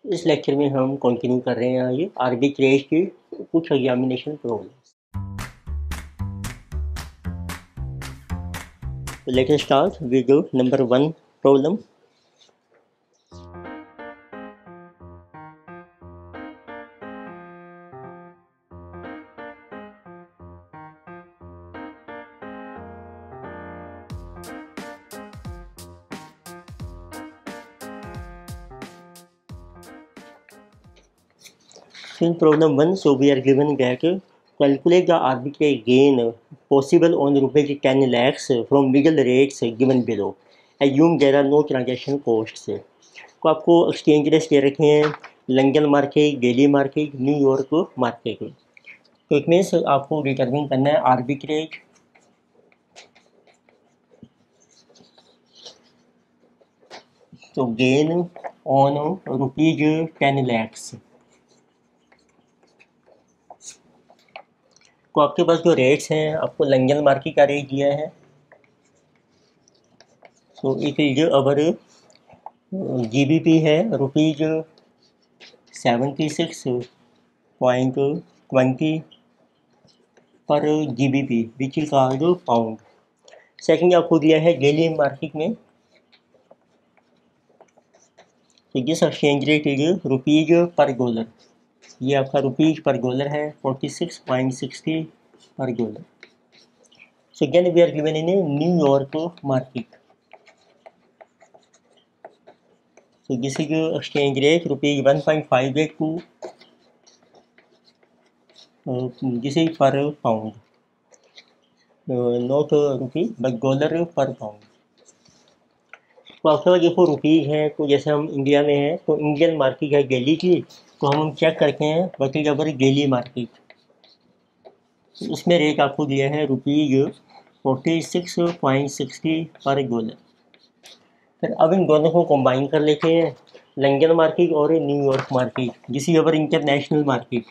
इस लेक्चर में हम कंटिन्यू कर रहे हैं आगे आर्बिट्रेज की कुछ examination problems. Let us start with number 1 problem. In problem 1, so we are given that calculate the arbitrage gain possible on rupees 10 lakhs from legal rates given below. Assume there are no transaction costs. तो आपको exchange rates दे रखे हैं London market, Delhi market, New York market. तो it means आपको determine करना है arbitrage तो गेन ऑन रुपीज 10 लैक्स। तो आपके पास जो रेट्स हैं आपको लंदन मार्केट का रेट दिया है। So it is our GBP है रुपीज 76.20 पर GBP which is called pound. Second आपको दिया है दिल्ली मार्केट में, तो this exchange rate is rupees per dollar. ये आपका रुपीज पर डॉलर है 46.60 per dollar. So again we are given in New York market, so this is exchange rate rupees 1.582 this is per pound, not rupee but dollar per pound। तो आपके पास देखो rupees है, तो जैसे हम इंडिया में हैं तो इंडियन मार्केट है दिल्ली की, तो हम चेक करते हैं what is our Delhi market. उसमें रेट आपको दिया है रुपीज 46.60 पर डॉलर। फिर अब इन दोनों को कंबाइन कर लेते हैं, लंदन मार्केट और New York market, which is our international market.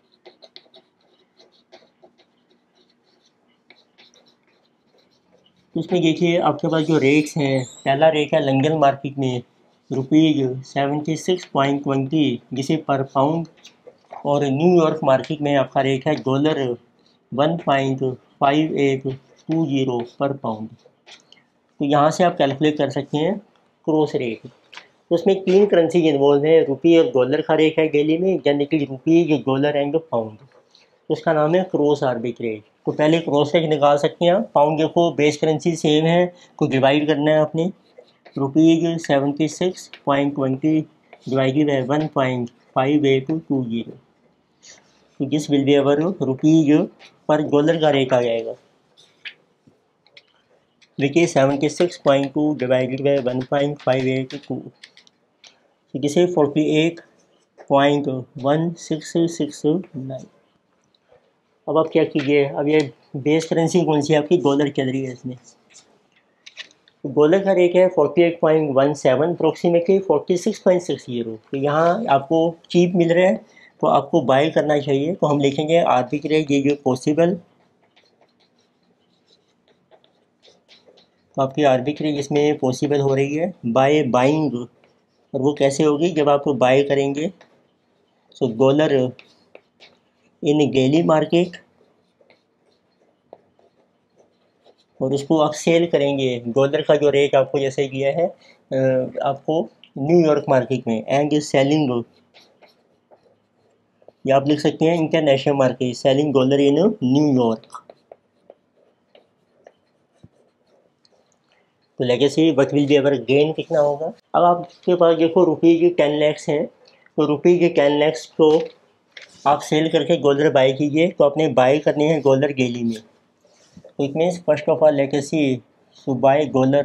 तो उसमें देखिए आपके पास जो रेट्स हैं, पहला रेट है लंदन मार्केट में रुपीज 76.20 जिसे पर पाउंड, और न्यूयॉर्क मार्केट में आपका रेट है डॉलर 1.5820 पर पाउंड। तो यहाँ से आप कैलकुलेट कर सकते हैं क्रॉस रेट। तो उसमें 3 करेंसी इन्वॉल्व है, रुपी और डॉलर का रेट है डेली में, यानी कि रुपीज, डॉलर एंड पाउंड। तो उसका नाम है क्रॉस आर्बिट्रेज। तो पहले क्रॉस रेट निकाल सकते हैं आप। पाउंड देखो बेस करेंसी सेम है, को डिवाइड करना है आपने, रुपीज 76.20 डिवाइडेड बाई 1.5820, तो this will be our rupees per dollar का रेट आ जाएगा, देखिए 76.2 डिवाइडेड बाई 1.582, तो दिस इज 48.1669। अब आप क्या कीजिए, अब ये बेस करेंसी कौन सी आपकी डॉलर चल रही है इसमें, तो डॉलर का रेट है 48.17 अप्रोक्सीमेटली 46.60। तो यहाँ आपको चीप मिल रहा है तो आपको बाय करना चाहिए। तो हम लिखेंगे आर्बिट्रेज ये जो पॉसिबल, तो आपकी आर्बिट्रेज इसमें पॉसिबल हो रही है बाय बाइंग, और वो कैसे होगी जब आप बाय करेंगे। So dollar in Delhi market, और उसको आप सेल करेंगे डॉलर का जो रेट आपको जैसे दिया है आपको न्यूयॉर्क मार्केट में, एंड सेलिंग, या आप लिख सकते हैं international market, selling dollar in New York. तो let's see what will be our gain कितना होगा। अब आपके पास देखो रुपीज 10 लैक्स हैं, तो रुपीज 10 लैक्स को आप सेल करके डॉलर बाय कीजिए। तो आपने बाय करने हैं डॉलर डेली में, तो it means first of all let's see to buy dollar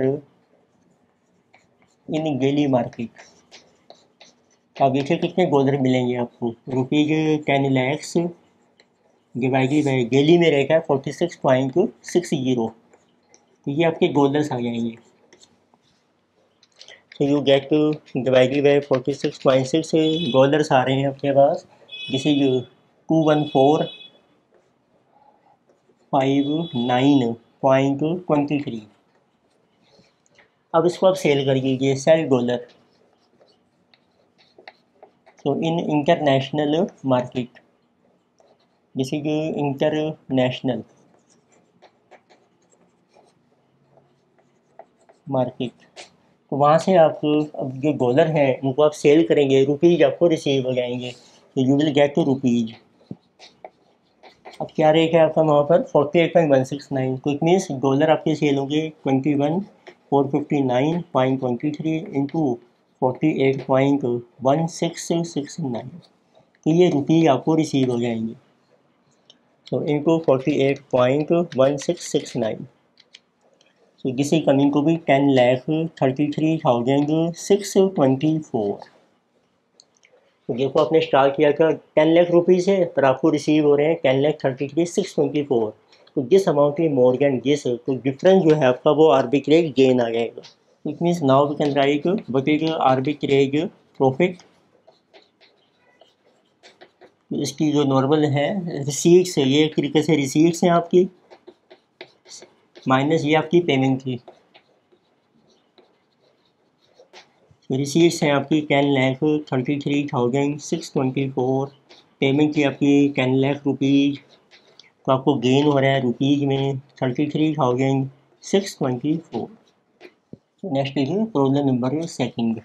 in Delhi market. आप देखिए कितने डॉलर मिलेंगे आपको, rupees 10 lakhs divided by Delhi में रहेगा 46.60, तो ये आपके डॉलर्स आ जाएंगे। तो you get divided by 46.6 dollars आ रहे हैं आपके पास, जिसे 21459.23। अब इसको आप सेल कर दीजिए, sell dollar. So in international market, जैसे कि इंटरनेशनल मार्केट, तो वहाँ से आप अब जो डॉलर हैं उनको आप सेल करेंगे, रुपीज़ आपको रिसीव हो जाएंगे, तो you will get to rupees. अब क्या रेट है आपका वहाँ पर 48.169, तो इट मीन्स डॉलर आपके सेल होंगे 21,459.23 इंटू 48.1669, तो ये रुपीज़ आपको रिसीव हो जाएंगे। तो इंटू 48.1669, तो this is coming to be 10,33,624। तो देखो आपने स्टार्ट किया था 10 लाख रुपीज़ है, पर आपको रिसीव हो रहे हैं 10,33,624। तो जिस अमाउंट की मॉर्गन दिस, तो डिफरेंस जो है आपका वो आर्बिट्रेज गेन आ जाएगा। It means now we can write what is arbitrage profit. इसकी जो नॉर्मल है रिसीट्स है, ये एक तरीके से रिसीट्स हैं आपकी, माइनस ये आपकी पेमेंट थी। रिसीट्स हैं आपकी 10,33,624, पेमेंट की आपकी 10 लाख रुपीज़, तो आपको गेन हो रहा है रुपीज़ में 33,624। Next is problem number second.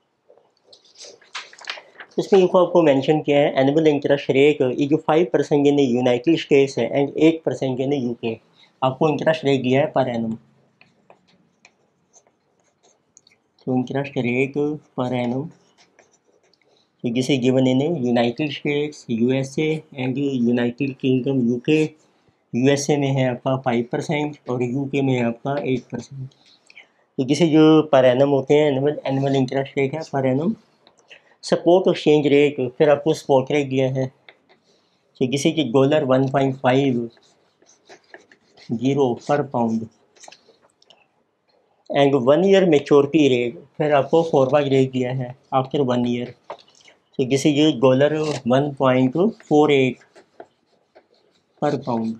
इसमें देखो आपको मेंशन किया है annual interest rate is 5% in United States है एंड 8% इन यूके। आपको इंटरेस्ट रेट दिया है पर एनम, तो interest rate per annum this is given in United States, USA and United Kingdom UK. USA में है आपका 5% और यूके में है आपका 8%। तो जिसे जो पर एनम होते हैं एनुअल इंटरेस्ट रेट है per annum. Support exchange rate फिर आपको स्पॉट रेट दिया है, तो जिसे कि dollar 1.50 per pound and 1 year maturity rate, फिर आपको फॉरवर्ड रेट दिया है आफ्टर 1 ईयर, तो जिसे ये dollar 1.48 per pound.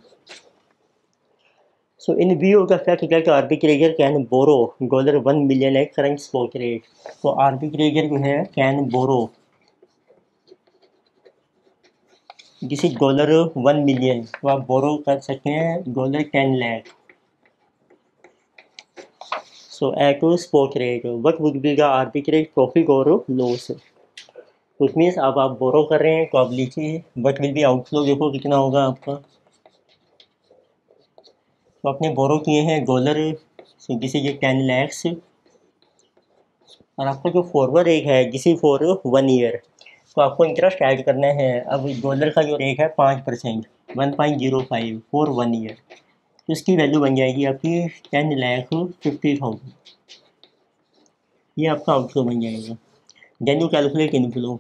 So in view of the fact that arbitrator can borrow $1 million at current spot rate, तो arbitrator जो है can borrow जिसे $1 million, तो आप बोरो कर सकते हैं $10 lakh। So at spot rate, what would be the arbitrage profit or loss? Which means अब आप बोरो कर रहे हैं तो आप लिखिए what will be outflow, देखो कितना होगा आपका। तो आपने बोरो किए हैं डॉलर, जिसे ये 10 lakhs, और आपका जो फॉरवर्ड रेट है जिसे फॉर 1 ईयर, तो आपको इंटरेस्ट ऐड करना है। अब डॉलर का जो रेट है 5%, 1.05 फॉर 1 ईयर, तो इसकी वैल्यू बन जाएगी आपकी 10,50,000। ये आपका आउटफ्लो बन जाएगा। Then you calculate inflow.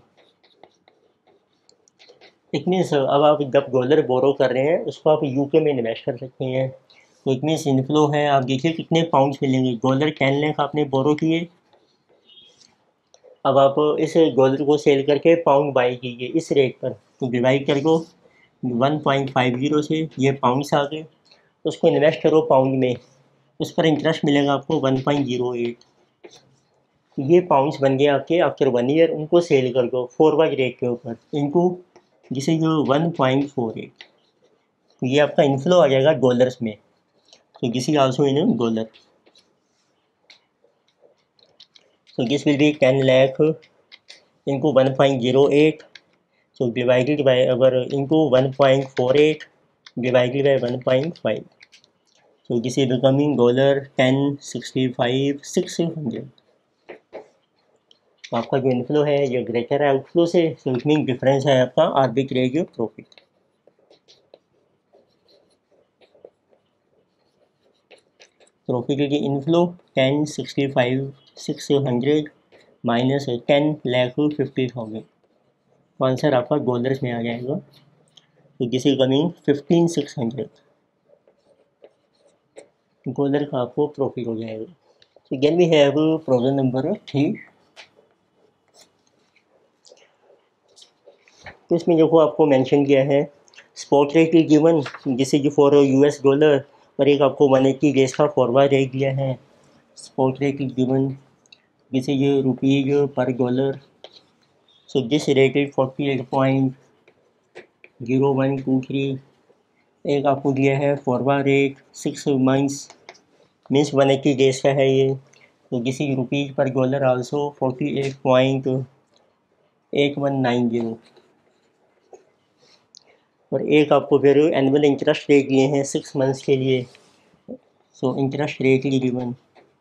It means अब आप जब डॉलर बोरो कर रहे हैं उसको आप यूके में इन्वेस्ट कर सकते हैं, तो इट मीन्स इनफ्लो है। आप देखिए कितने पाउंड्स मिलेंगे, डॉलर 10 लाख आपने बोरो किए, अब आप इस डॉलर को सेल करके पाउंड बाई कीजिए इस रेट पर, तो डिवाइड कर दो 1.50 से, ये पाउंड्स आ गए, तो उसको इन्वेस्ट करो पाउंड में, उस पर इंटरेस्ट मिलेगा आपको 1.08। ये पाउंड्स बन गए आपके आफ्टर 1 ईयर, उनको सेल कर दो फॉरवर्ड रेट के ऊपर इनको, जिसे जो 1.48, तो ये आपका इनफ्लो आ जाएगा डॉलर्स में, तो this is also in dollar. So this will be 10 lakh into 1.08, so divided by our into 1.48 divided by 1.5, so this is becoming $10.65,600। तो आपका जो इनफ्लो है ये ग्रेटर है आउटफ्लो से, so इट मीन डिफरेंस है आपका आर्बिट्रेज प्रॉफिट। प्रॉफिट की इनफ्लो 10,65,600 माइनस 10,50,000, तो आंसर आपका डॉलर्स में आ जाएगा, तो दिस इज कमिंग 15,600 डॉलर का आपको प्रॉफिट हो जाएगा। तो then we have problem number 3। तो इसमें देखो आपको मेंशन किया है स्पॉट रेट इज गिवन, जिसे जो फॉर US डॉलर, और एक आपको 180 डेज का फॉरवर्ड रेट दिया है। स्पॉट रेट इज गिवन जिसे ये rupees per dollar, so this rated 48.0123। एक आपको दिया है forward rate 6 months means 180 days का है ये। तो this is rupees per dollar also 48.8190। और एक आपको फिर एनुअल इंटरेस्ट रेट दिए हैं 6 मंथ्स के लिए। So interest rate given,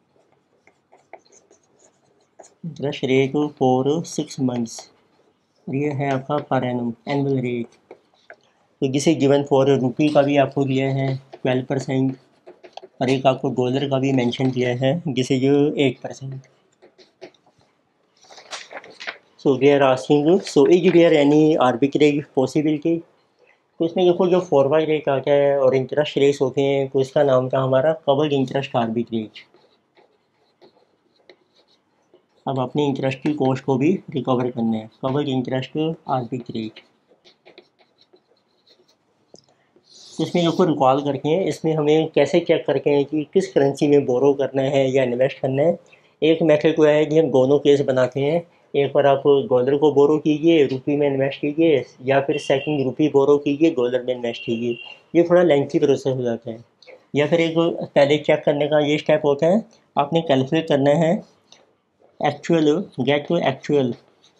interest rate for 6 months, ये है आपका पर एनम एनुअल रेट। तो जिसे गिवन फॉर रुपी का भी आपको दिया है 12%, और एक आपको डॉलर का भी मेंशन किया है जिसे जो 8%। So we are asking so is there any arbitrage possibility. तो इसमें देखो जो फॉरवर्ड रेट आता है और इंटरेस्ट रेट्स होते हैं तो इसका नाम था हमारा कवर्ड इंटरेस्ट आर्बिट्रेज। अब अपने इंटरेस्ट की कॉस्ट को भी रिकवर करना है, कवर्ड इंटरेस्ट आर्बिट्रेज। तो इसमें देखो रिकॉल करके हैं, इसमें हमें कैसे चेक करके हैं कि किस करेंसी में बोरो करना है या इन्वेस्ट करना है। एक मेथड तो है कि हम दोनों केस बनाते हैं, एक बार आप डॉलर को बोरो कीजिए रुपी में इन्वेस्ट कीजिए, या फिर सेकंड रुपी बोरो कीजिए डॉलर में इन्वेस्ट कीजिए। ये थोड़ा लेंथी प्रोसेस हो जाता है। या फिर एक पहले चेक करने का ये स्टेप होता है, आपने कैलकुलेट करना है actual get to actual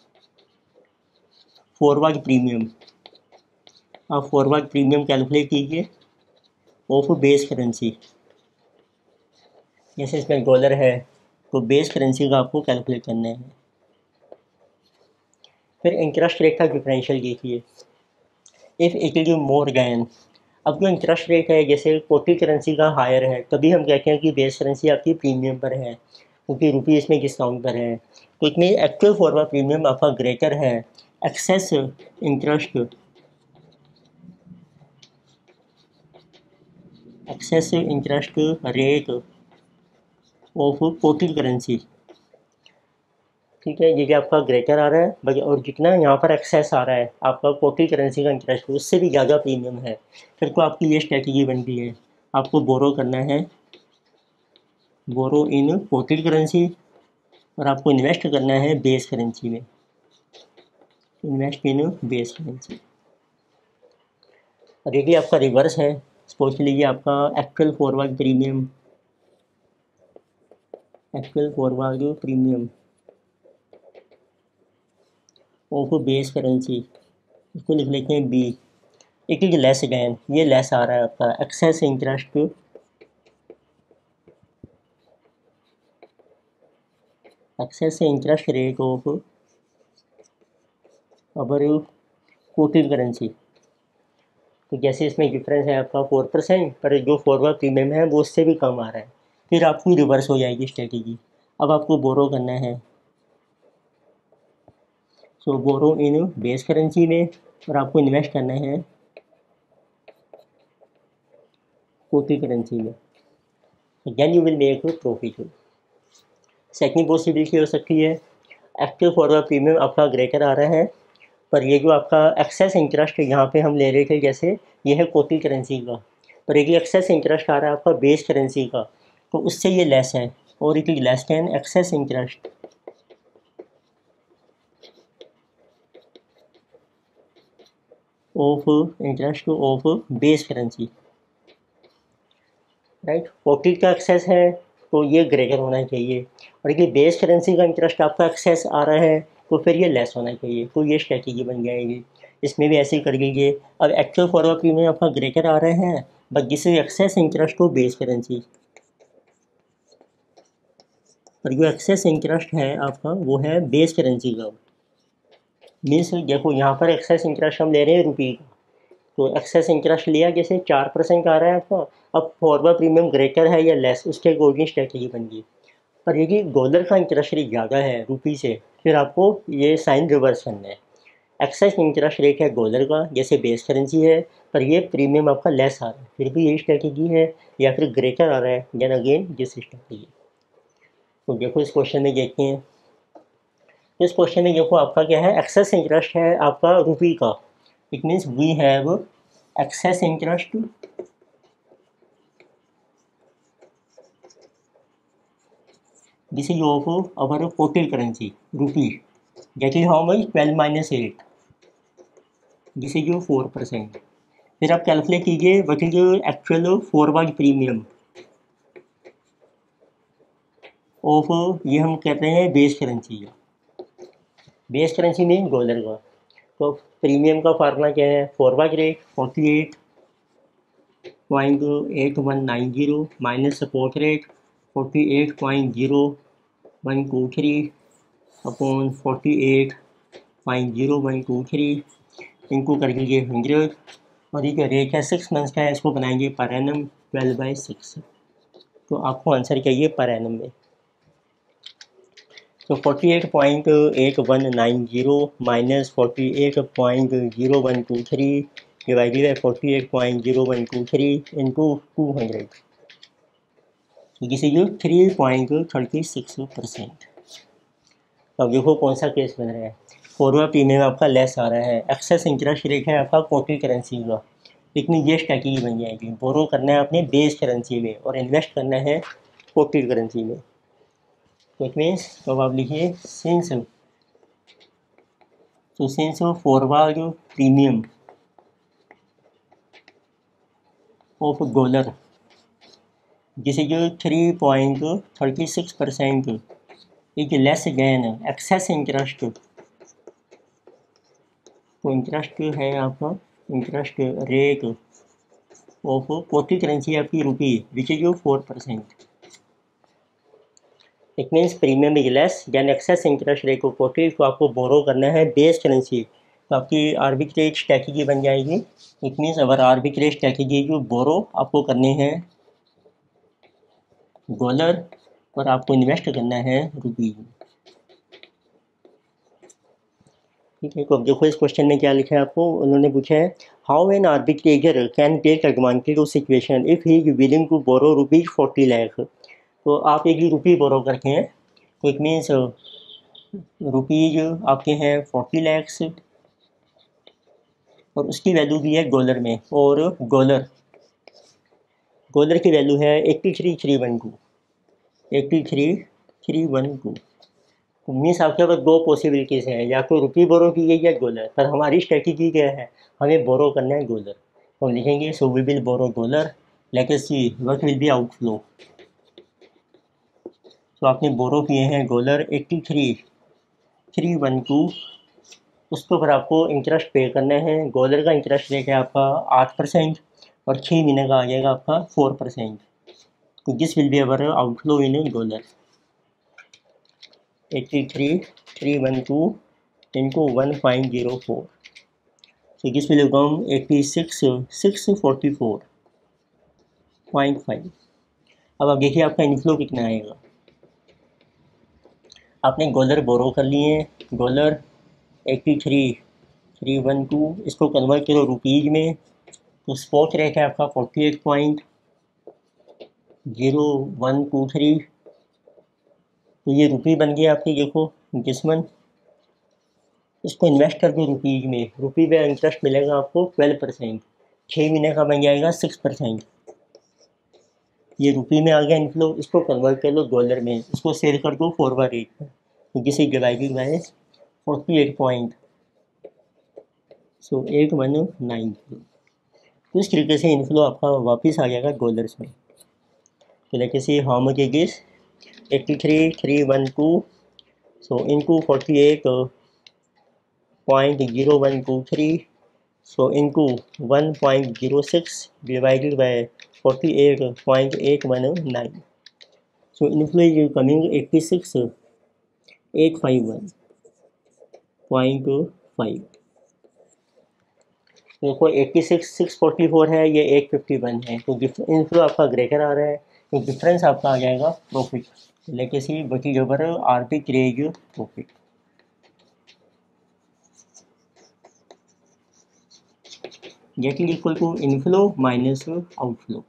forward premium. आप फॉरवर्ड प्रीमियम कैलकुलेट कीजिए ऑफ बेस करेंसी। जैसे इसमें डॉलर है तो बेस करेंसी का आपको कैलकुलेट करना है। फिर इंटरेस्ट रेट का डिफरेंशियल देखिए, if it is more than. अब जो इंटरेस्ट रेट है जैसे कोटी करेंसी का हायर है तभी हम कहते हैं कि बेस करेंसी आपकी प्रीमियम पर है, क्योंकि रुपी इसमें डिस्काउंट पर है। तो इतनी एक्चुअल फॉरवर्ड प्रीमियम आपका ग्रेटर है excess interest rate of quote currency. ठीक है, ये आपका ग्रेटर आ रहा है और जितना यहाँ पर एक्सेस आ रहा है आपका कोटी करेंसी का इंटरेस्ट उससे भी ज़्यादा प्रीमियम है। फिर तो आपकी ये स्ट्रेटजी बनती है, आपको बोरो करना है, बोरो इन कोटी करेंसी, और आपको इन्वेस्ट करना है बेस करेंसी में, इन्वेस्ट इन बेस करेंसी। और ये भी आपका रिवर्स है, सपोज लीजिए आपका actual forward premium of base currency, इसको लिख लेते हैं B. It is less than, ये लेस आ रहा है आपका excess interest rate of our quoted currency. तो जैसे इसमें डिफरेंस है आपका 4%, पर जो फॉरवर्ड प्रीमियम है वो उससे भी कम आ रहा है। फिर आपकी रिवर्स हो जाएगी स्ट्रेटेजी। अब आपको बोरो करना है, सो बोरो इन बेस करेंसी में, और आपको इन्वेस्ट करना है कोटी करेंसी में, then you will make profit. Second possibility हो सकती है एक्चुअल फॉरवर्ड प्रीमियम आपका ग्रेटर आ रहा है, पर ये जो आपका एक्सेस इंटरेस्ट यहाँ पे हम ले रहे थे, जैसे ये है कोटी करेंसी का, पर एक एक्सेस इंटरेस्ट आ रहा है आपका बेस करेंसी का, तो उससे ये लेस है, और it is less than excess interest of base currency. Right, quote का एक्सेस है तो ये ग्रेटर होना चाहिए, और ये बेस करेंसी का इंटरेस्ट आपका एक्सेस आ रहा है तो फिर ये लेस होना चाहिए। तो ये स्ट्रेटेजी बन जाएगी, इसमें भी ऐसे ही कर लीजिए। अब एक्चुअल फॉरवर्ड प्रीमियम आपका ग्रेटर आ रहे हैं, बट जिस एक्सेस इंटरेस्ट हो बेस करेंसी, और जो एक्सेस इंटरेस्ट है आपका वो है बेस करेंसी का। मीन्स देखो यहाँ पर एक्सेस इंटरेस्ट हम ले रहे हैं रुपी का, तो एक्सेस इंटरेस्ट लिया जैसे 4% आ रहा है आपका। अब फॉरवर्ड प्रीमियम ग्रेटर है या लेस, उसके अकॉर्डिंग स्ट्रेटेजी बन गई। पर यदि डॉलर का इंटरेस्ट रेट ज़्यादा है रुपी से, फिर आपको ये साइन रिवर्स करना है। एक्सेस इंटरेस्ट रेट है डॉलर का जैसे बेस करेंसी है, पर ये प्रीमियम आपका लेस आ रहा है, फिर भी यही स्ट्रेटेजी है, या फिर ग्रेटर आ रहा है देन अगेन दिस स्ट्रेटेजी। तो देखो इस क्वेश्चन में देखते हैं, इस क्वेश्चन में देखो आपका क्या है, एक्सेस इंटरेस्ट है आपका रुपी का। It means we have excess interest this is of our quoted currency rupee. Getting how much 12 minus 8, this is your 4%। फिर आप कैलकुलेट कीजिए what is your actual forward premium of, ये हम कहते हैं बेस करेंसी का, base currency में dollar का। तो प्रीमियम का फार्मूला क्या है, forward rate 48.8190 minus support rate 48.0123 upon 48.0123 इनको कर दीजिए 100, और ये रेट है 6 मंथ्स का है, इसको बनाएंगे पर एनम 12/6। तो आपको आंसर चाहिए पर एनम में। तो 48.8190 minus 48.0123 divided by 48.0123 into 200, this is 3.36%। अब देखो कौन सा केस बन रहा है, फॉरवर्ड प्रीमियम आपका लेस आ रहा है, एक्सेस इंटरेस्ट रेट है आपका कॉपी करेंसी का, लेकिन ये स्ट्रैटेजी बन जाएगी, बोरो करना है आपने बेस करेंसी में और इन्वेस्ट करना है कॉपी करेंसी में। तो इट मीन्स तो आप लिखिए since forward premium of dollar this is 3.36% is less than excess interest. तो इंटरेस्ट है आपका interest rate of copy currency आपकी rupee which is 4%। It means premium is less than excess interest rate of 40। तो आपको बोरो करना है base currency, तो आपकी आर्बिट्रेज स्ट्रैटेजी बन जाएगी। इट मीन्स अगर आर्बिट्रेज स्ट्रैटेजी जो बोरो आपको करने हैं डॉलर और आपको इन्वेस्ट करना है रुपी। ठीक है, तो अब देखो इस क्वेश्चन में क्या लिखा है आपको, उन्होंने पूछा है how an arbitrager can take advantage of situation if he is willing to borrow rupees 40 lakh. तो आप एक ही रुपी बोरो करते हैं, तो इट मीन्स रुपीज आपके हैं 40 लैक्स और उसकी वैल्यू भी है डॉलर में, और डॉलर की वैल्यू है 83,312 83,312। तो मीन्स आपके पास दो पॉसिबिलिटीज़ हैं, या तो रुपी बोरो की गई या डॉलर, पर हमारी स्ट्रेटजी क्या है, हमें बोरो करना है डॉलर। तो हम लिखेंगे so we will borrow dollar, let's see what will be outflow. तो आपने बोरो किए हैं डॉलर 83,312, उसके ऊपर आपको इंटरेस्ट पे करना है। डॉलर का इंटरेस्ट रेट है आपका 8% और 6 महीने का आ जाएगा आपका 4%। तो this will be our outflow in dollar 83,312 into 1.04, so this will become 86,644.5। अब आप देखिए आपका इनफ्लो कितना आएगा। आपने डॉलर बोरो कर लिए हैं, डॉलर 83,312, इसको कन्वर्ट करो रुपीज में, तो स्पॉट रेट है आपका 48.0123, तो ये रुपी बन गया आपकी। देखो जिसमन इसको इन्वेस्ट कर दो रुपीज में, रुपी पे इंटरेस्ट मिलेगा आपको 12%, 6 महीने का बन जाएगा 6%। ये रुपी में आ गया इनफ्लो, इसको कन्वर्ट कर लो डॉलर में, इसको सेल कर दो फॉरवर्ड रेट पर, जिसे डिवाइडेड बाय 48 सो 8190। तो इस तरीके से इनफ्लो आपका वापस आ जाएगा डॉलर्स में। तो लेके से how much is this 83,312 so into 48.0123 so into 1.06 divided by 48.819, so inflow is coming 86,851.5। देखो 86,644 है, ये 851 है, तो इनफ्लो आपका ग्रेटर आ रहा है, तो डिफरेंस आपका आ जाएगा प्रॉफिट। लेके सी बची जबर arbitrage profit. Get is equal to inflow minus outflow.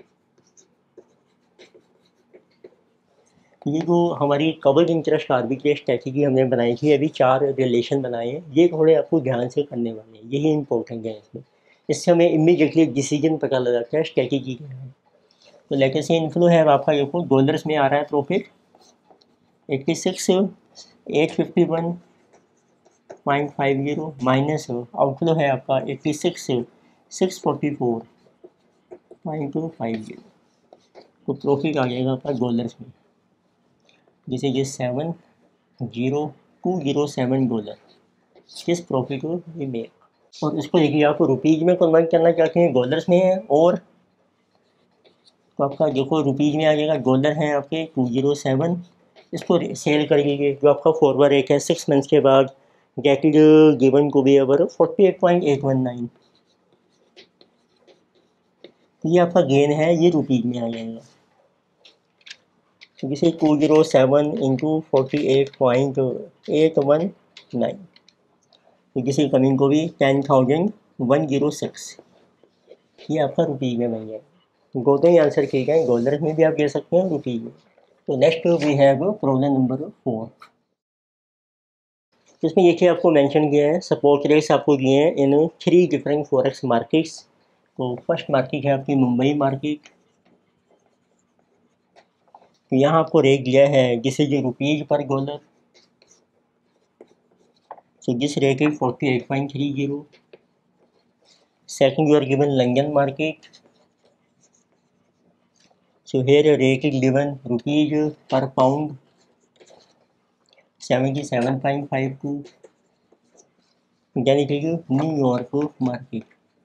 ये जो हमारी कवर्ड इंटरेस्ट आर्बिट्रेज स्ट्रैटेजी हमने बनाई थी, अभी 4 रिलेशन बनाए हैं, ये थोड़े आपको ध्यान से करने वाले हैं, यही इंपॉर्टेंट है इसमें। इससे हमें इमीडिएटली डिसीजन पता लग जाता है स्ट्रैटेजी क्या है। तो लेके से इनफ्लो है आपका, देखो डॉलर्स में आ रहा है प्रॉफिट 86,851 0.50 माइनस आउटफ्लो है आपका 86,644.50, तो प्रॉफिट आ जाएगा आपका डॉलर्स में, जैसे ये 70207 डॉलर किस प्रॉफिट को ये मेक। और इसको देखिए आप रुपीज़ में कन्वर्ट करना चाहते हैं, डॉलर्स में है, और तो आपका देखो रुपीज़ में आ जाएगा, डॉलर हैं आपके 207, इसको सेल कर लीजिए। जो आपका फॉरवर्ड रेट है 6 मंथ्स के बाद get is given to be our 48.819, तो ये आपका गेन है, ये रुपीज़ में आ जाएगा। तो जैसे 207 इंटू 48.819, तो किसी कमिंग को भी 10,106, ये आपका रुपीज़ में बन जाएगा। दोनों ही आंसर किए गए, डॉलर में भी आप दे सकते हैं, रुपीज़ में। तो next we have problem number 4। इसमें देखिए आपको मेंशन किया है सपोर्ट रेट्स आपको दिए हैं इन 3 डिफरेंट फॉरेक्स मार्केट्स। तो फर्स्ट मार्केट है आपकी मुंबई मार्केट, तो यहाँ आपको रेट दिया है जिसे जो rupees per dollar, so this rate is 48.30. Second, you are given London market, so here rate is given rupees per pound 77.52. Then it is New York market,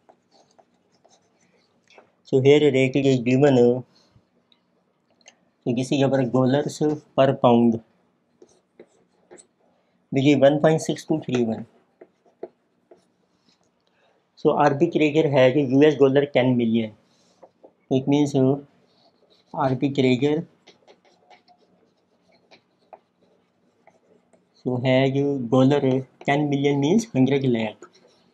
so here rate is given, so this is our dollars per pound, which is 1.6231. So arbitrator has US dollar 10 million, it means arbitrator so has dollar 10 million means 100 lakh.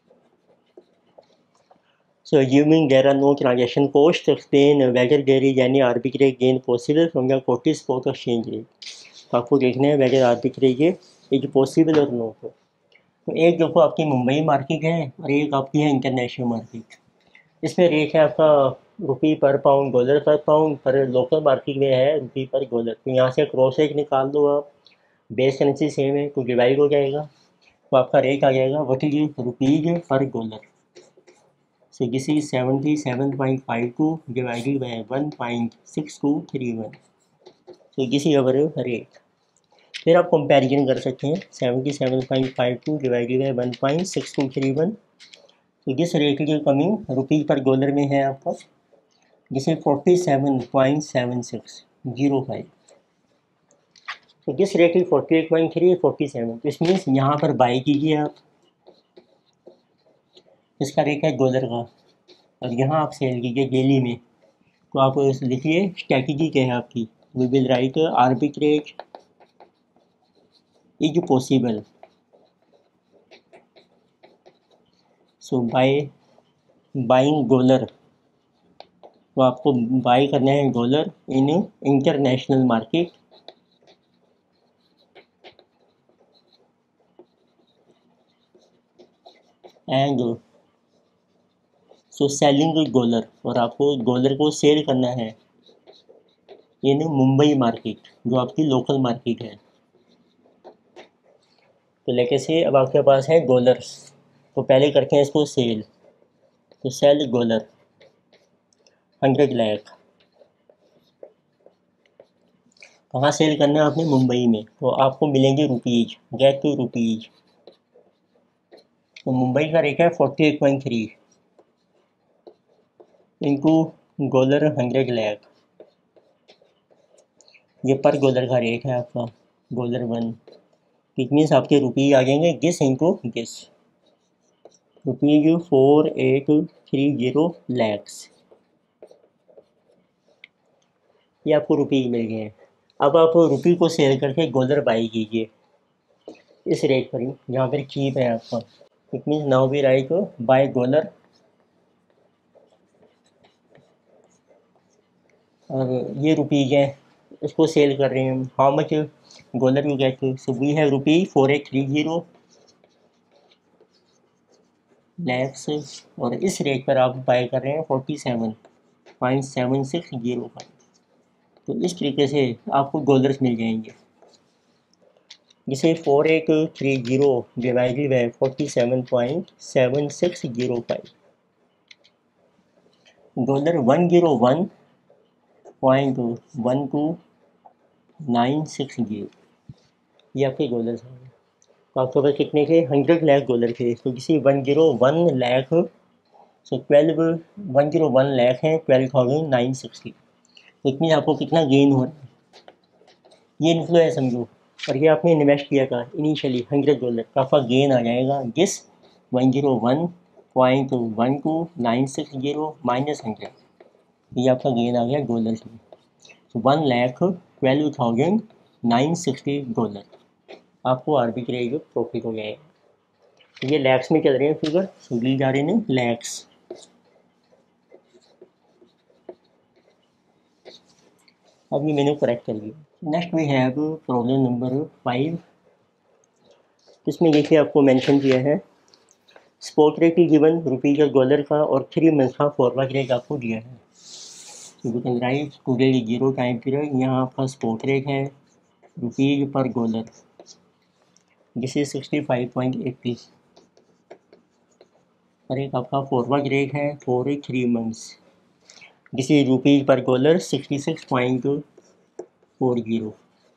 So assuming there are no transaction costs, explain whether there is any arbitrage gain possible from the quoted spot exchange rate. तो आपको देखना है whether arbitrage is possible और not. तो एक देखो आपकी Mumbai market है और एक आपकी है इंटरनेशनल मार्केट। इसमें रेट है आपका rupee per pound, dollar per pound, पर लोकल मार्केट में है रुपी पर डॉलर। तो यहाँ से क्रॉस रेट निकाल दो आप, बेस करेंसी सेम है तो डिवाइड हो जाएगा, तो आपका रेट आ जाएगा what is rupees per dollar. So this is 77.52 divided by 1.6231. So this is our rate. फिर आप कंपैरिजन कर सकते हैं 77.52 डिवाइडेड बाई 1.6231, तो जिस रेट की कमिंग रुपीज़ पर डॉलर में है आपका, जिसे 47.7605, तो जिस रेट की 48.3 47, तो इस मीन्स यहाँ पर बाई कीजिए आप, इसका रेट है डॉलर का, और यहाँ आप सेल कीजिए डेली में। तो आप लिखिए स्ट्रैटेजी क्या है आपकी, we will write arbitrage is possible, so buying dollar, तो आपको बाई करना है dollar in international market, and so selling dollar, और आपको डॉलर को सेल करना है इन मुंबई मार्केट जो आपकी लोकल मार्केट है। तो लेके से अब आपके पास है डॉलर्स, तो पहले करते हैं इसको सेल, तो सेल डॉलर 100 लाख, कहाँ सेल करना है आपने, मुंबई में, तो आपको मिलेंगे रुपीज़, गेट टू रुपीज़, तो मुंबई का रेट है 48.3 इंटू डॉलर 100 लाख, ये पर डॉलर का रेट है आपका, डॉलर 1, इट मीन्स आपके रुपये आ जाएंगे गिस इंटू गिस, रुपीज़ 4830 लैक्स, ये आपको रुपये मिल गए हैं। अब आप रुपये को सेल करके डॉलर बाई कीजिए इस रेट पर ही जहाँ पर चीप है आपका, it means now we write buy dollar, और ये रुपीज़ हैं, इसको सेल कर रहे हैं, how much dollar you get, so we have rupee 4830 lakhs, और इस रेट पर आप बाय कर रहे हैं 47.7605, तो इस तरीके से आपको डॉलर्स मिल जाएंगे। जिसे 4830 डिवाइडेड बाय 47.7605 $101.12960 ये आपके डॉलर्स हैं। तो आपके पास कितने थे? 100 लाख डॉलर थे। तो किसी 101 लाख, सो 101 लाख है 12,960। तो इतनी आपको कितना गेन हो रहा है, ये इन्फ्लो है समझो। और ये आपने इन्वेस्ट किया था इनिशियली $100, तो आपका गेन आ जाएगा जिस 101.12960 माइनस 100, ये आपका गेन आ गया डॉलर्स में। तो $1,12,960 आपको आर्बिट्रेज प्रॉफिट हो जाएगा। तो ये लैक्स में चल रहे हैं फिगर, ली जा रहे हैं लैक्स। अब ये मैंने करेक्ट कर दिया। Next we have problem number 5। इसमें देखिए आपको मेंशन किया है स्पॉट रेट गिवन रुपीज और डॉलर का और 3 मंथ का फॉरवर्ड रेट आपको दिया है। तो you can write today 0 time period, यहाँ आपका स्पॉट रेट है rupees per dollar, this is 65.80 और एक आपका फॉरवर्ड रेट है for 3 months, this is rupees per dollar 66.40।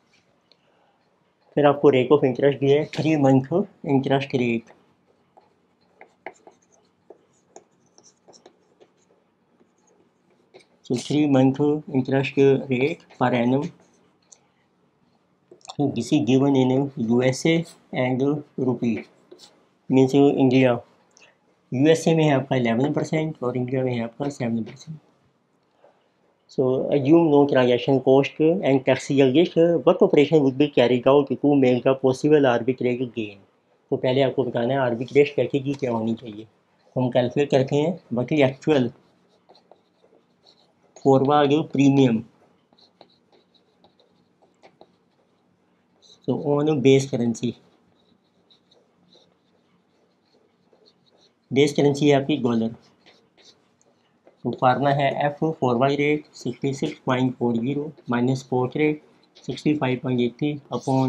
फिर आपको रेट ऑफ इंटरेस्ट दिया है 3 month interest rate, so 3 month interest rate per annum, so this is given in USA and rupee, means India. USA में है आपका 11% और India में है आपका 7%। So assume no transaction cost and tax charges, what operation would be carried out to make the possible arbitrage gain। तो पहले आपको बताना है आर्बिट्रेज स्ट्रेटेजी क्या होनी चाहिए। हम कैलकुलेट करते हैं बाकी actual forward premium, so on base currency है आपकी डॉलर। तो फार्मूला है F forward rate 66.40 minus spot rate 65.80 upon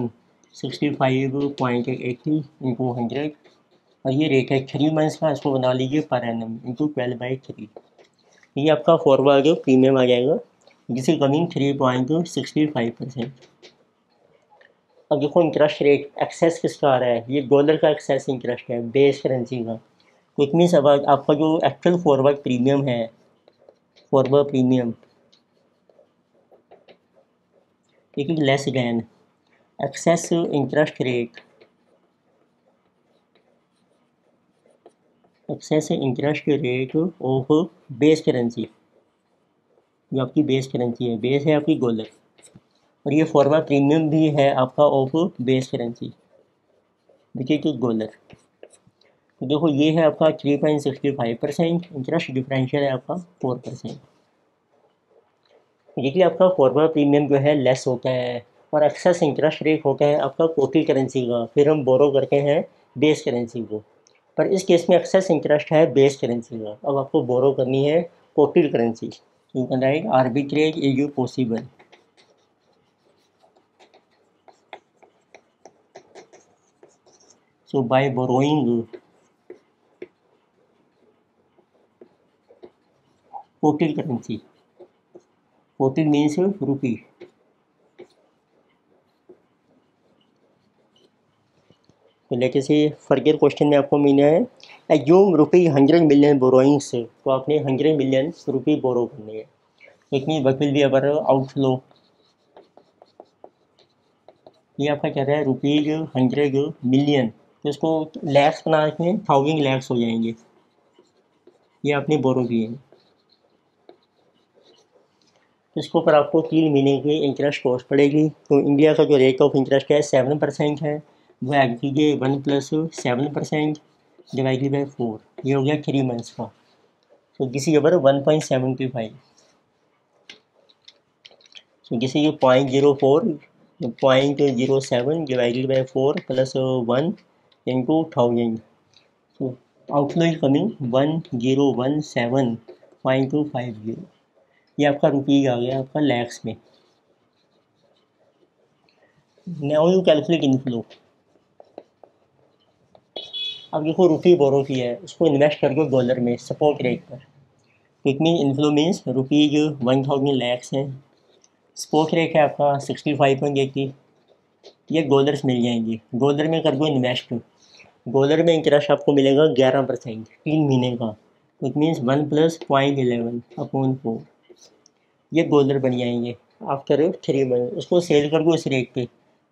65.80 into 100, और ये रेट है 3 मंथ्स का, इसको बना लीजिए पर एनम इंटू 12/3। ये आपका फॉरवर्ड प्रीमियम आ जाएगा, जिसकी कमिंग 3.65%। अब देखो इंटरेस्ट रेट एक्सेस किसका आ रहा है, ये डॉलर का एक्सेस इंटरेस्ट है बेस करेंसी का। तो इट मीन्स अब आपका जो एक्चुअल फॉरवर्ड प्रीमियम है, forward premium it is less than excess interest rate, excess interest rate of base currency. जो आपकी बेस करेंसी है, बेस है आपकी डॉलर, और ये फॉरवर्ड प्रीमियम भी है आपका of base currency which is dollar. तो देखो ये है आपका 3.65%, इंटरेस्ट डिफरेंशियल है आपका 4%। देखिए आपका फॉरवर्ड प्रीमियम जो है लेस होता है और एक्सेस इंटरेस्ट रेट होता है आपका कोटी करेंसी का, फिर हम बोरो करते हैं बेस करेंसी को, पर इस केस में एक्सेस इंटरेस्ट है बेस करेंसी का। अब आपको बोरो करनी है कोटी currency, you can write arbitrage is you possible. So by borrowing quoted currency, quoted means rupee, तो लेट से फर्दर क्वेश्चन में आपको मिला है एज्यूम रुपी 100 मिलियन बोरोइंग्स, तो आपने 100 मिलियन रुपी बोरो करनी है। It mean what will be our outflow, ये आपका क्या रहा है रुपीज 100 मिलियन, तो इसको लैक्स बना के 1000 लैक्स हो जाएंगे, ये आपने बोरो किए हैं। इसके ऊपर आपको 3 महीने की इंटरेस्ट कॉस्ट पड़ेगी। तो इंडिया का जो रेट ऑफ इंटरेस्ट है 7% है, वो ऐड कीजिए 1 + 7% डिवाइडेड बाई 4, ये हो गया 3 मंथ्स का। तो this is our 1.75, so this is 0.04 0.07 divided by 4 + 1 into 1000, so outflow is coming 1017.250, ये आपका रुपीज आ गया आपका लैक्स में। Now you calculate inflow. अब देखो रुपी बोरो किया है, उसको इन्वेस्ट कर दो डॉलर में सपोर्ट रेट पर। It mean inflow means rupees 1000 lakhs है, स्पोर्ट रेट है आपका 65.80, ये डॉलर्स मिल जाएंगे। डॉलर में कर दो इन्वेस्ट, डॉलर में इंटरेस्ट आपको मिलेगा 11% 3 महीने का। इट मीन्स 1 प्लस 0.11/4, ये डॉलर बन जाएंगे आफ्टर 3 मंथ। उसको सेल कर दो इस रेट पे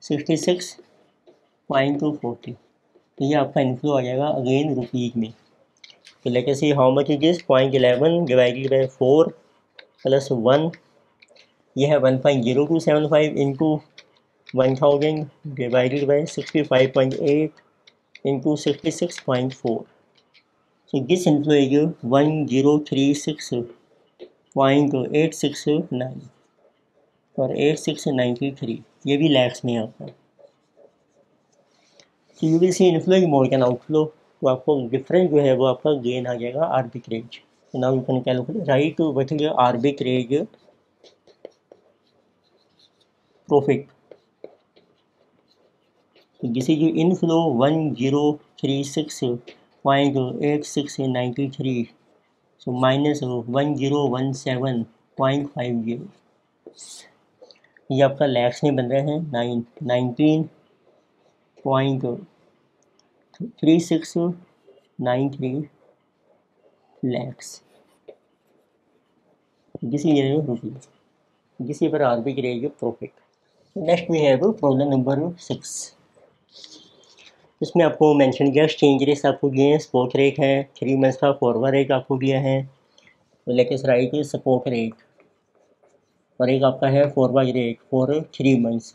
66.240, तो ये आपका इनफ्लो आ जाएगा अगेन रुपीज में। तो लेके see how much is this 0.11 divided by 4 plus 1, ये है 1.0275 into 1000 divided by 65.8 into 66.4। So this inflow is 1036.869 और 8693, ये भी लैक्स में है आपका। तो you will see inflow is more than outflow, तो आपको डिफरेंस जो है वो आपका गेन आ जाएगा arbitrage. Now you can calculate write what is arbitrage profit. तो this is inflow 1036.8693, so minus 1017.50, ये आपका लैक्स में बन रहे हैं 19.3693 lakhs. This is rupee, this is arbitrage profit. Next we have problem number 6। इसमें आपको मेंशन किया एक्सचेंज रेट आपको दिए हैं, स्पॉट रेट है, 3 मंथ्स का फॉरवर्ड रेट आपको दिया है, तो लेके राइट सपोर्ट रेट, और एक आपका है फॉरवर्ड रेट फॉर 3 मंथ्स।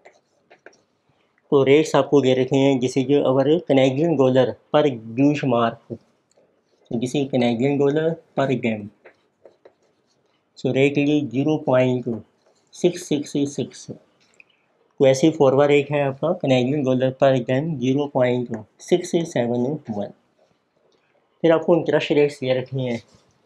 तो रेट्स आपको दे रखे हैं जिसे जो अवर कैनेडियन डॉलर पर ब्यूश मार्क, जिसे कैनेडियन डॉलर पर गेम, सो रेट है 0.666। तो ऐसे फॉरवर्ड रेट है आपका कैनेडियन डॉलर पर गेम 0.671। फिर आपको इंटरेस्ट रेट्स दे रखे हैं,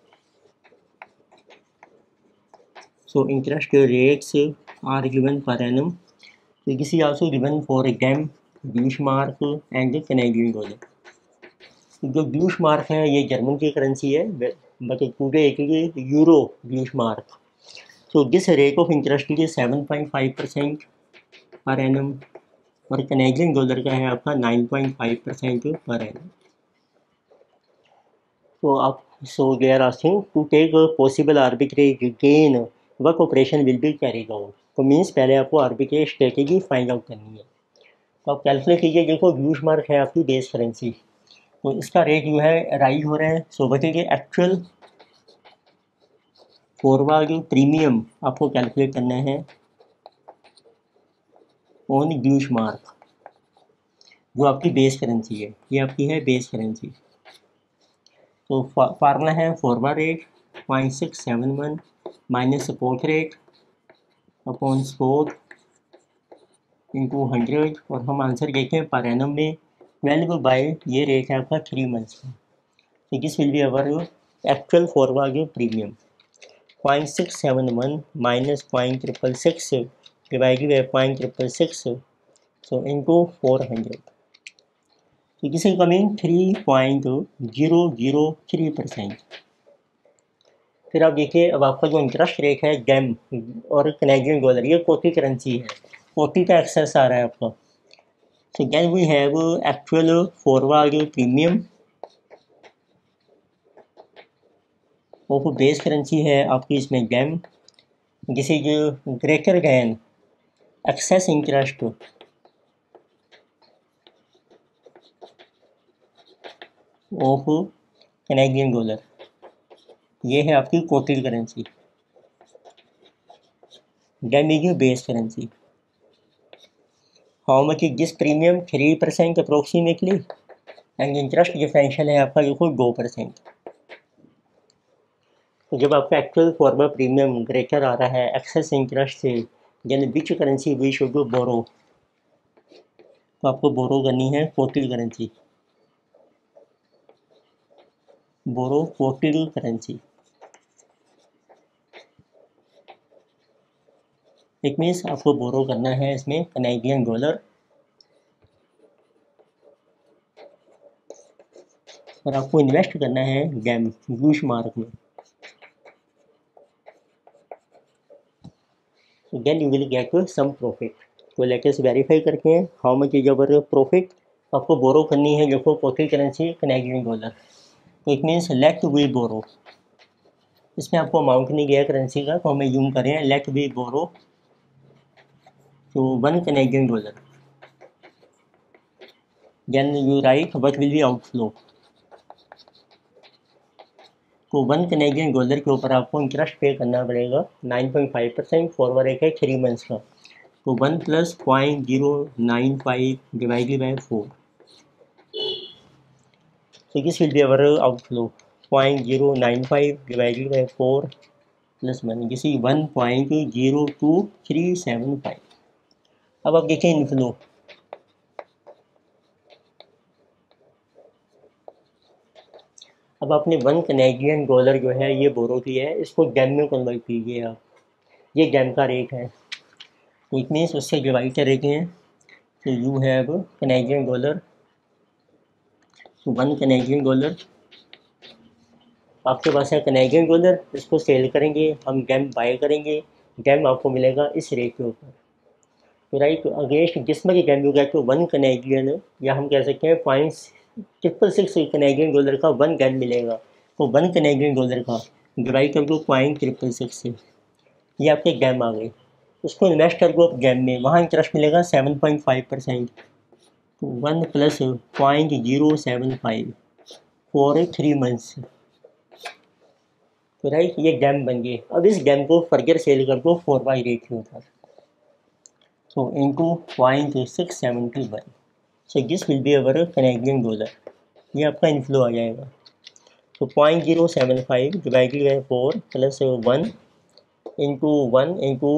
so interest rates are given per annum, so this is also given for GAM, Deutschmark and Canadian dollar। जो Deutschmark है ये जर्मन की करेंसी है, बट पूरे एक euro Deutschmark। So this rate of interest is 7.5% per annum, और Canadian dollar का है आपका 9.5% पर एनम। तो आप they are asking to take a possible arbitrage gain, work operation will be carried out। तो मीन्स पहले आपको आर्बिट्रेज स्ट्रेटेजी फाइंड आउट करनी है। तो आप कैलकुलेट कीजिए, देखो ब्यूशमार्क है आपकी बेस करेंसी, तो इसका रेट जो है राइज हो रहा है, सो बचेंगे एक्चुअल फॉरवर्ड प्रीमियम आपको कैलकुलेट करना है ऑन ब्यूशमार्क, जो आपकी बेस करेंसी है, ये आपकी है बेस करेंसी। तो फार्मूला है forward rate 0.671 minus support rate upon spot into 100, और हम आंसर देखें पर एनम में 12 बाई ये रेट है आपका 3 मंथ्स का। तो this will be our actual forward premium 0.671 minus 0.666 divided by 0.666, so into 400, तो दिस इज कमिंग 3.003%। फिर आप देखिए, अब आपका जो इंटरेस्ट रेट है गैम और कैनेडियन डॉलर, ये कोटी करेंसी है, कोटी का एक्सेस आ रहा है आपका। So then we have actual forward premium of base currency है आपकी इसमें गैम, this is greater than excess interest of Canadian dollar, ये है आपकी कोटी करेंसी, गैम is base currency. How much is this premium 3% approximately, and interest differential है आपका देखो 2%। तो जब आपका एक्चुअल फॉर्मर प्रीमियम ग्रेटर आ रहा है एक्सेस इंटरेस्ट से, यानी which currency we should borrow, तो आपको बोरो करनी है कोटी करेंसी, बोरो कोटी करेंसी। इट मीन्स आपको बोरो करना है इसमें कैनेडियन डॉलर और आपको इन्वेस्ट करना है गैम यूश मार्क में। Then you will get some profit. तो लेटेस्ट वेरीफाई करते हैं how much is our profit. आपको बोरो करनी है देखो पॉकेट करेंसी कैनेडियन डॉलर, तो it means let we borrow. इसमें आपको अमाउंट नहीं गया करेंसी का, तो हमें यूम करें लेट वी बोरो तो 1 Canadian dollar. Then you write what will be outflow. तो 1 कैनेडियन डॉलर के ऊपर आपको इंटरेस्ट पे करना पड़ेगा 9.5% फॉरवर्ड एक है 3 मंथ्स का। तो 1 + 0.095 divided by 4, so this will be our outflow 0.095 divided by 4 plus 1, this is 1.02375। अब आप देखें इनफ्लो। अब आपने 1 कैनेडियन डॉलर जो है ये बोरो किया है, इसको गैम में कन्वर्ट कीजिए आप। ये गैम का रेट है, तो इट मीन्स उससे डिवाइड करेंगे हैं। तो you have Canadian dollar, 1 Canadian dollar आपके पास है कैनेडियन डॉलर, इसको सेल करेंगे हम, गैम बाय करेंगे, गैम आपको मिलेगा इस रेट के ऊपर। तो राइट अगेंस्ट जिसमें की गैम गेट तो 1 कैनेडियन या हम कह सकते हैं 0.666 कैनेडियन डॉलर का 1 गैम मिलेगा। तो 1 कैनेडियन डॉलर का डिवाइड कर दो 0.666 से, ये आपके गैम आ गए। उसको इन्वेस्ट कर दो आप गैम में, वहाँ इंटरेस्ट मिलेगा 7.5%। तो 1 + 0.075 फॉर 3 मंथ्स। तो राइट ये गैम बन गए। अब इस गैम को फर्दर सेल कर दो 4 रेट के ऊपर, so into 0.671, so this will be our Canadian dollar. ये आपका इनफ्लो आ जाएगा। तो 0.075 divided by 4 + 1 into 1 into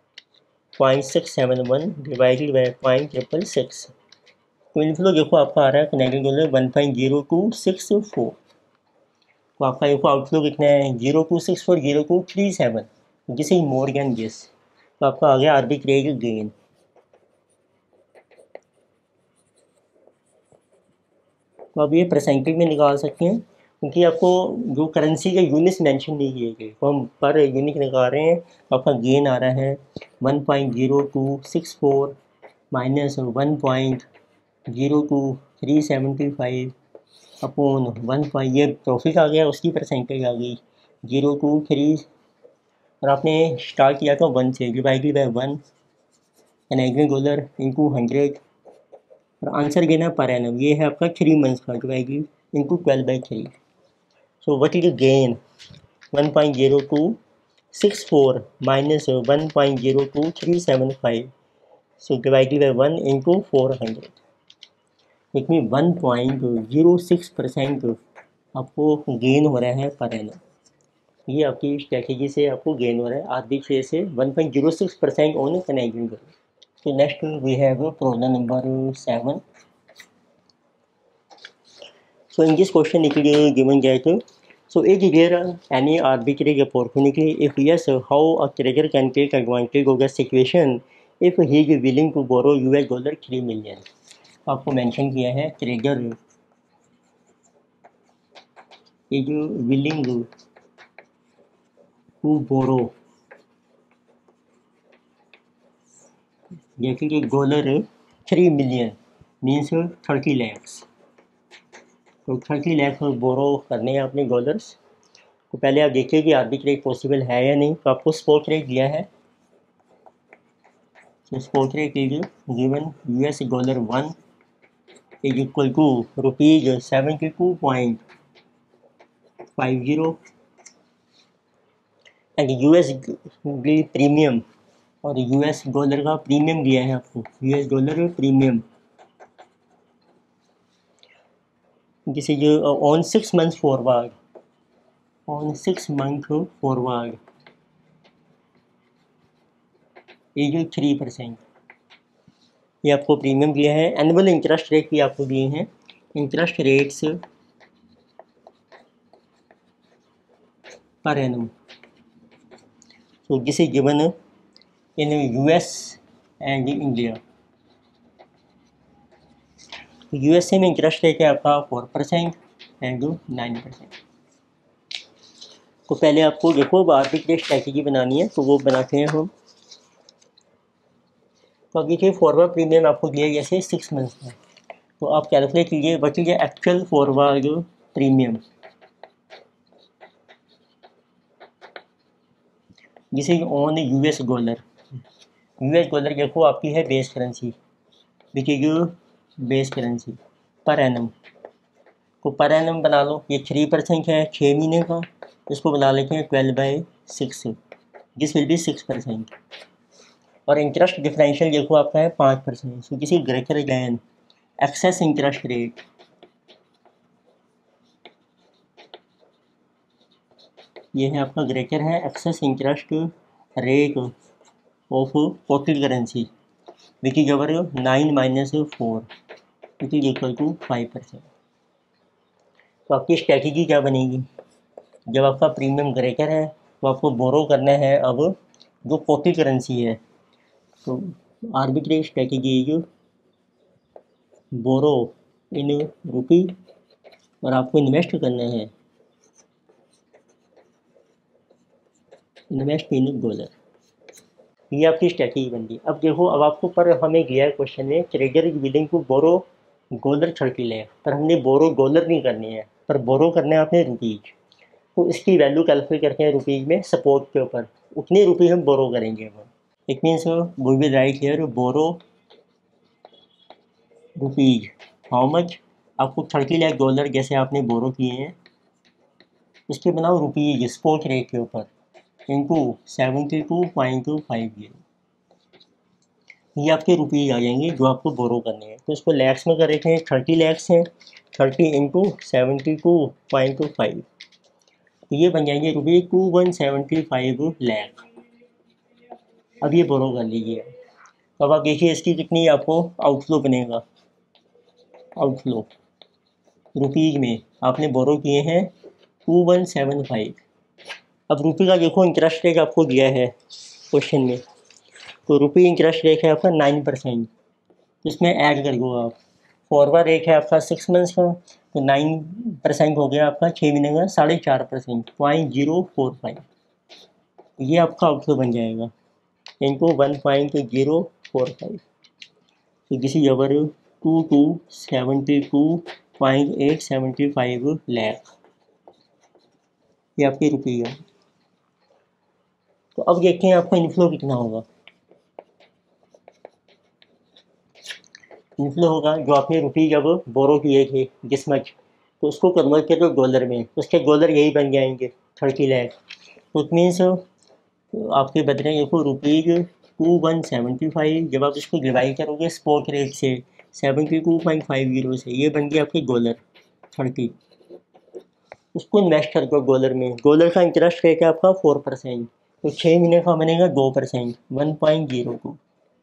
0.671 divided by 0.666। तो इनफ्लो देखो आपका आ रहा है कैनेडियन डॉलर 1.0264। तो आपका देखो आउटफ्लो कितना है 0264 0237, this is more than this. तो आपका आ गया आर्बिट्रेज गेन। तो आप ये परसेंटेज में निकाल सकते हैं, क्योंकि आपको जो करेंसी के यूनिट्स मेंशन नहीं किए गए, तो हम पर यूनिट निकाल रहे हैं। तो आपका गेन आ रहा है 1.0264 माइनस 1.02375 अपॉन 1. ये प्रॉफिट आ गया, उसकी परसेंटेज आ गई 023, और आपने स्टार्ट किया था 1 से, divided by 1 Canadian dollar into 100, और आंसर गिना पर एनम, ये है आपका 3 मंथ्स का divided into 12/3। So what is gain 1.0264 minus 1.02375, so divided by 1 into 400, it mean 1.06% आपको गेन हो रहा है पर एनम। ये आपकी स्ट्रैटेजी से आपको गेन हो रहा है आरबीआई से 1.06% on Canadian dollar. So next we have problem number 7. So in this question it is given that so is there any arbitrary opportunity? If yes, how a trader can take advantage of the situation if he is willing to borrow $3 million? आपको mention किया है trader is willing to borrow जैसे कि $3 million means 30 lakhs। तो 30 लाख बोरो करने हैं अपने dollars. तो पहले आप देखिए कि आर्बिट्रेज पॉसिबल है या नहीं। तो आपको स्पॉट रेट दिया है, तो spot rate is given $1 is equal to ₹72.50 and premium, और यूएस डॉलर का प्रीमियम दिया है आपको, US dollar premium this is on 6 months forward, on 6 month forward is 3%। ये आपको प्रीमियम दिया है। एनुअल इंटरेस्ट रेट भी आपको दिए हैं, इंटरेस्ट रेट्स पर एनम। तो this is given in US and India. USA में इंटरेस्ट रेट है आपका 4% एंड 9%। तो पहले आपको देखो आर्बिट्रेज स्ट्रैटेजी बनानी है, तो वो बनाते हैं हम। तो अब देखिए फॉरवर्ड प्रीमियम आपको दिया जैसे 6 मंथ्स का, तो आप कैलकुलेट कीजिए what is actual forward premium. This is on US dollar. US dollar देखो आपकी है base currency, which is base currency per annum. तो पर एनम बना लो, ये 3% है 6 महीने का, इसको बना लेते हैं 12/6, दिस विल बी 6%। और इंटरेस्ट डिफरेंशियल देखो आपका है 5%। सो किसी greater than excess interest rate, ये है आपका ग्रेटर है excess interest rate of foreign currency which is our 9 - 4 which is equal to 5%। तो आपकी स्ट्रैटेजी क्या बनेगी, जब आपका प्रीमियम ग्रेटर है तो आपको बोरो करना है अब जो फॉरेन करेंसी है। तो arbitrage strategy is borrow in rupee और आपको इन्वेस्ट करना है इन्वेस्ट इन डॉलर। ये आपकी स्ट्रैटेजी बन गई। अब देखो अब आपको पर हमें गया है क्वेश्चन में trader is willing to borrow dollar 30 lakh, पर हमने बोरो डॉलर नहीं करनी है, पर बोरो करना है आपने रुपीज। तो इसकी वैल्यू कैलकुलेट करते हैं रुपीज में सपोर्ट के ऊपर, उतने रुपये हम बोरो करेंगे। It means we will write here borrow rupees how much. आपको 30 लाख डॉलर जैसे आपने बोरो किए हैं, इसके बनाओ रुपीज स्पॉट रेट के ऊपर इंटू 72.50। ये आपके रुपीज आ जाएंगे जो आपको बोरो करने हैं। तो इसको लैक्स में कर रखे हैं, 30 लैक्स हैं, 30 इंटू 72.5, तो ये बन जाएंगे रुपये 2175 लाख। अब ये बोरो कर लीजिए। तो अब आप देखिए इसकी कितनी आपको आउटफ्लो बनेगा। आउटफ्लो रुपीज में आपने बोरो किए हैं 2175। अब रुपये का देखो इंटरेस्ट रेट आपको दिया है क्वेश्चन में, तो रुपये इंटरेस्ट रेट है आपका 9%, इसमें ऐड कर दो आप। फॉरवर्ड रेट है आपका 6 मंथ्स का, तो 9% हो गया आपका 6 महीने का 4.5%, 0.045। ये आपका आउटफ्लो बन जाएगा इनको 1.045। तो दिस इज अवर 2272.875 लाख, ये आपके रुपये का। तो अब देखते हैं आपका इनफ्लो कितना होगा। इनफ्लो होगा जो आपने रुपये जब बोरो किए थे जिस मच, तो उसको कन्वर्ट कर दो डॉलर में, उसके डॉलर यही बन जाएंगे 30 लाख। तो इट मीन्स आपके बच रहे देखो रुपीज 2175, जब आप इसको डिवाइड करोगे स्पॉट रेट से 72.50 से, ये बन गया आपके डॉलर 30। उसको इन्वेस्ट कर दो डॉलर में। डॉलर का इंटरेस्ट रेट है आपका 4%, तो 6 महीने का बनेगा 2%, 1.02।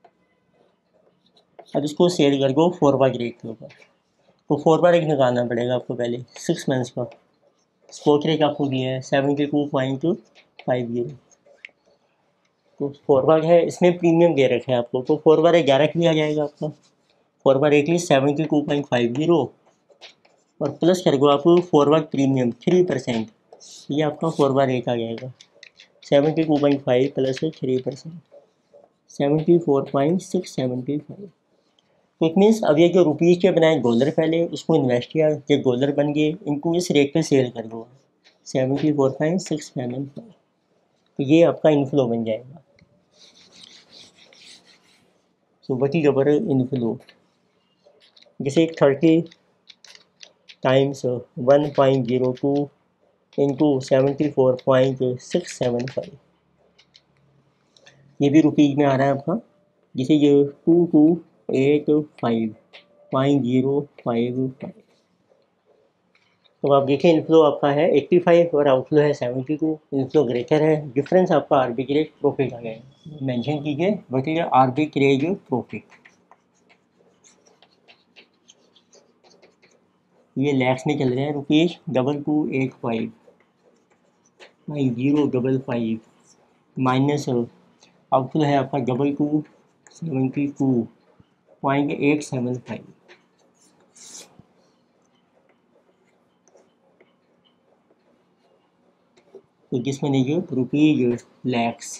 अब इसको सेल कर दो फॉरवर्ड रेट के ऊपर। तो फॉरवर्ड रेट निकालना पड़ेगा आपको पहले 6 मंथ्स का। स्पॉट रेट आपको दिया है 72.50, तो फॉरवर्ड है इसमें प्रीमियम दे रखा है आपको, तो फॉरवर्ड है 11 की आ जाएगा आपका। फॉरवर्ड रेट 72.50 और प्लस कर दो आप फॉरवर्ड प्रीमियम 3%, ये आपका फॉरवर्ड रेट आ जाएगा 72.5 प्लस 3%, 74.675। तो इट मीन्स अब ये जो रुपीज़ के बनाए डॉलर पहले उसको इन्वेस्ट किया, जो डॉलर बन गए इनको इस रेट पे सेल कर दो 74.675, तो ये आपका इनफ्लो बन जाएगा। So what is our inflow, जैसे 30 टाइम्स 1.02 इंटू 74.675, ये भी रुपीज़ में आ रहा है आपका, जिसे ये 2285.055। तो आप देखिए इनफ्लो आपका है 85 और आउटफ्लो है 72, इनफ्लो ग्रेटर है, डिफरेंस आपका आर्बिट्रेज प्रॉफिट आ गया। मेंशन कीजिए वट इज आर्बिट्रेज प्रॉफिट। ये लैक्स में चल रहे हैं, रुपीज़ 2285.055 माइनस आउटपुट है आपका 2272.875। तो जिसमें देखिए रुपीज लैक्स,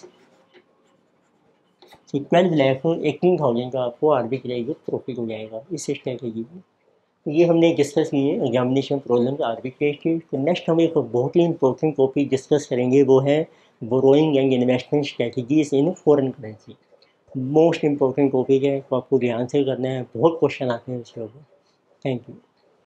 तो 12 लाख 18,000 का आपको आर्बिट्रेज प्रॉफिट हो जाएगा इस स्ट्रैटेजी में। तो ये हमने डिस्कस किए एग्जामिनेशन प्रॉब्लम आर्बिट्रेज के। तो नेक्स्ट हम एक बहुत ही इंपॉर्टेंट टॉपिक डिस्कस करेंगे, वो है borrowing and investment strategies in foreign currency. Most important topic है, तो आपको ध्यान से करना है, बहुत क्वेश्चन आते हैं इसके ऊपर। Thank you.